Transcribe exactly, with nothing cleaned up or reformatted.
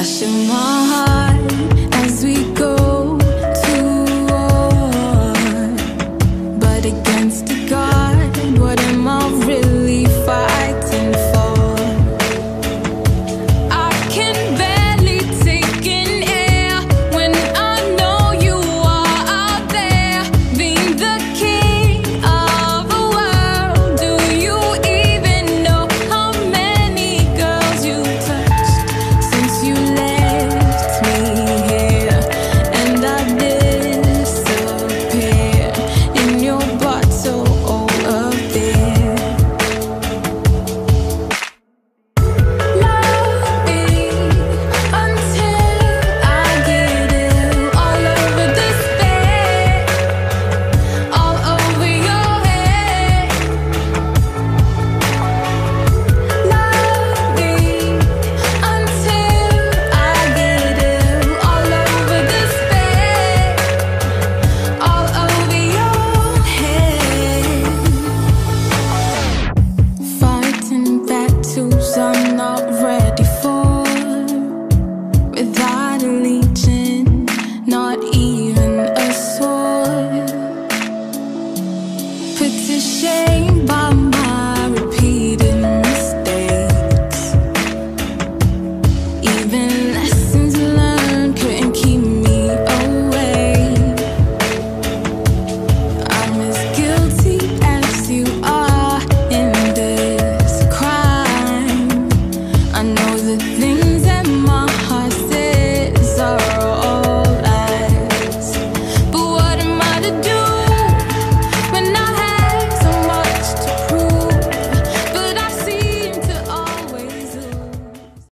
I show my heart as we go to war, but against a God, what am I really fighting for? I can barely take in air when I know you are out there, being the king of the world. Do you even know how many girls you touched since you left me here? And I disappear in your bottle up there. Love me until I get ill, all over this bed, all over your head. Love me until I get ill, all over this bed, all over your head. Fighting battles I'm not ready for, without a legion, not even a sword. Put to shame by my repeated mistakes. Even lessons learned couldn't keep me away. I'm as guilty as you are in this crime. I know the things